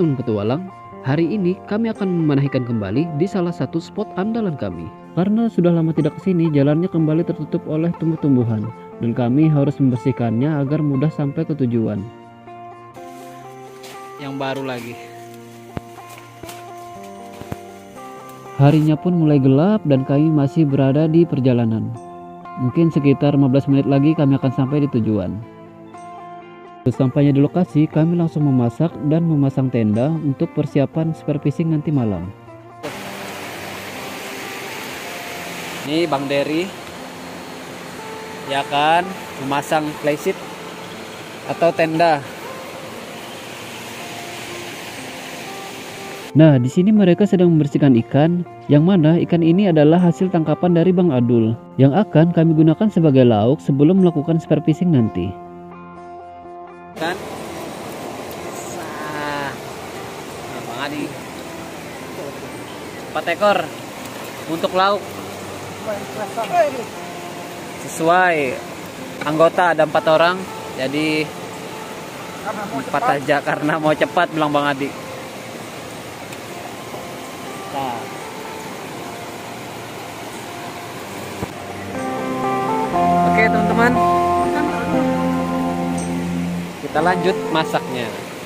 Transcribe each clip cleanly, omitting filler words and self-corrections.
teman petualang, hari ini kami akan menaikkan kembali di salah satu spot andalan kami. Karena sudah lama tidak kesini, jalannya kembali tertutup oleh tumbuh-tumbuhan dan kami harus membersihkannya agar mudah sampai ke tujuan. Yang baru lagi. Harinya pun mulai gelap dan kami masih berada di perjalanan. Mungkin sekitar 15 menit lagi kami akan sampai di tujuan. Sesampainya di lokasi, kami langsung memasak dan memasang tenda untuk persiapan spear fishing nanti malam. Ini Bang Dery, ya kan, memasang playset atau tenda. Nah, di sini mereka sedang membersihkan ikan, yang mana ikan ini adalah hasil tangkapan dari Bang Adul, yang akan kami gunakan sebagai lauk sebelum melakukan spear fishing nanti. Kan? Nah, Bang Adi. 4 ekor untuk lauk. Sesuai anggota ada 4 orang, jadi 4 aja karena mau cepat, bilang Bang Adi. Nah. Oke teman-teman, kita lanjut masaknya.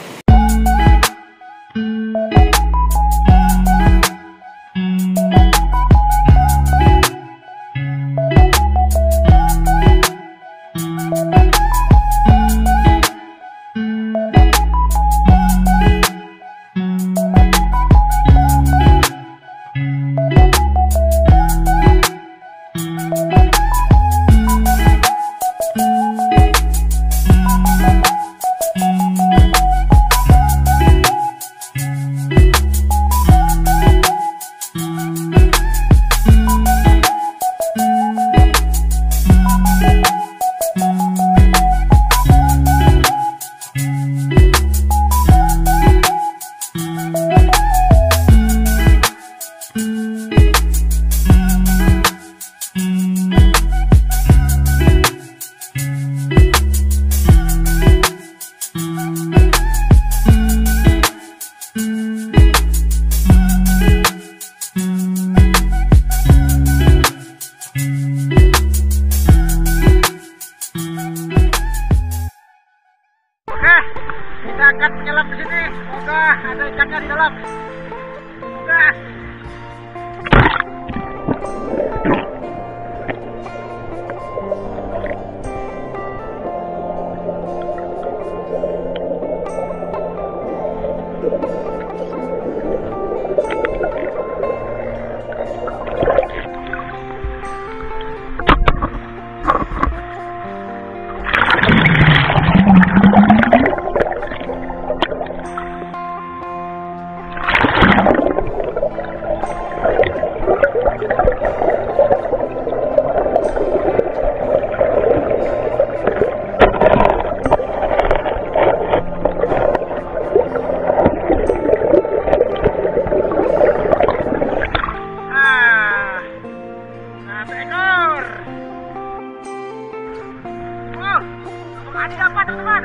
Kita akan menyelam di sini. Semoga ada ikannya di dalam. Gas. Adi dapat teman-teman.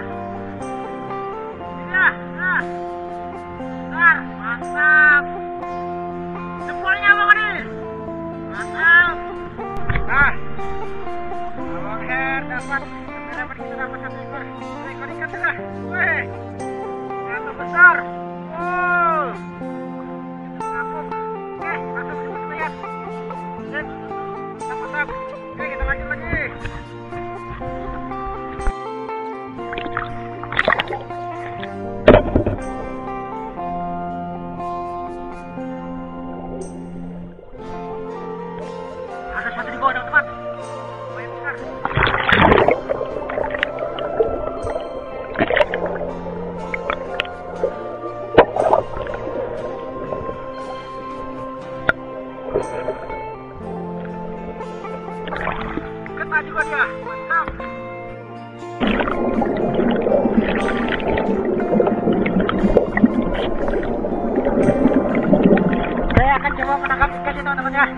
Ya, nah. Bentar, mantap. Jempolnya Bang Adi. Mantap. Nah, Abang Her dapat kita dapat 1 ekor. 1 ekor ikan sudah. Wih, ternyata besar. Wow. Kita ngapuk. Oke, masuk ke lihat. Mantap. Oke, kita lanjut lagi. Ada satu di bawah teman-teman. Lumayan besar. Kena juga dia. Mantap. Saya akan coba menangkap ikan ini teman-teman ya.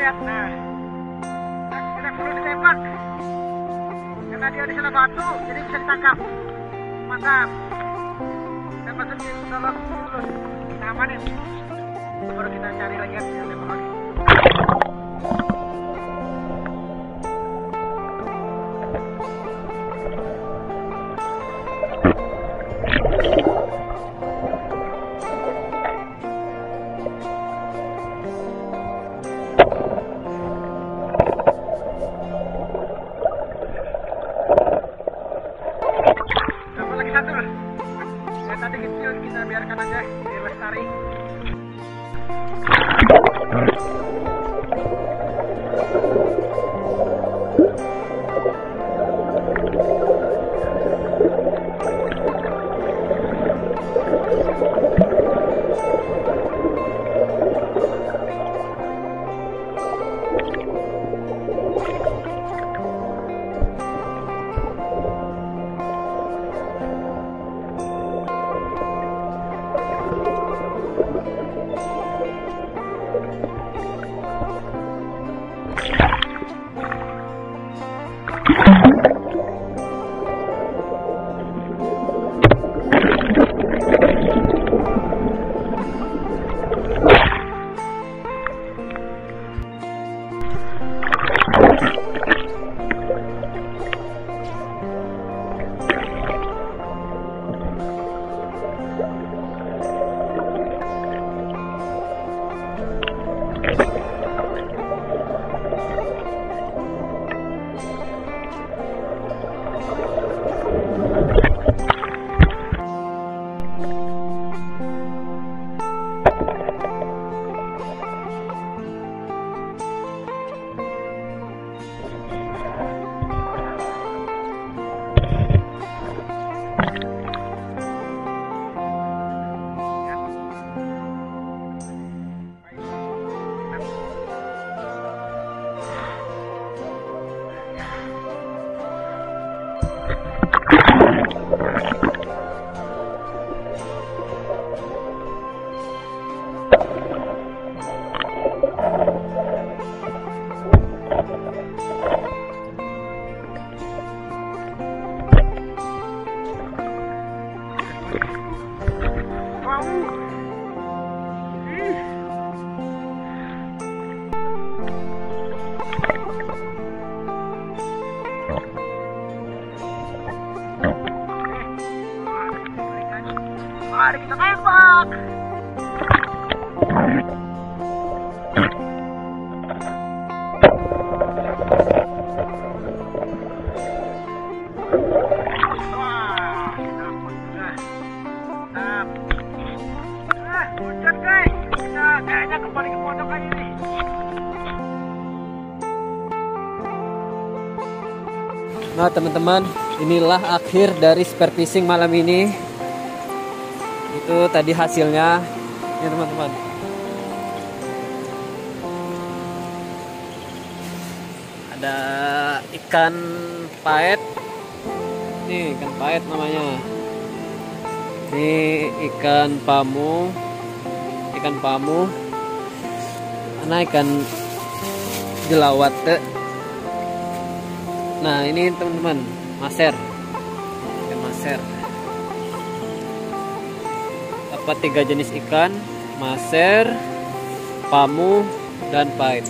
lihat. Nah, tidak perlu ditembak karena dia di sana batu, jadi bisa ditangkap. Mantap. Dan masukin ke dalam terus kita amanin. Baru kita cari lagi yang tembak lagi. Tadi kecil kita biarkan aja biar lestari. Mari kita tembak. Wah, dapat sudah. Hujan guys. Kita kayaknya kembali ke pondok kali ini. Nah teman-teman, inilah akhir dari spear fishing malam ini. Itu tadi hasilnya ya teman-teman. Ada ikan paet. Nih ikan paet namanya. Ini ikan pamu. Ikan pamu. Nah ikan jelawat. Nah ini teman-teman, maser. Ikan maser. Dapat 3 jenis ikan, maser, pamu, dan paet.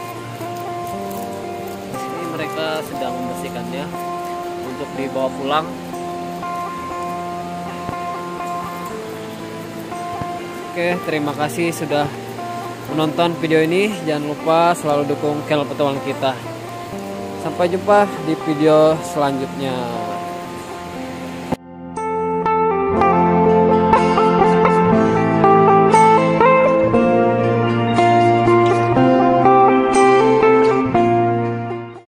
Ini mereka sedang membersihkannya untuk dibawa pulang. Oke, terima kasih sudah menonton video ini. Jangan lupa selalu dukung channel petualangan kita. Sampai jumpa di video selanjutnya.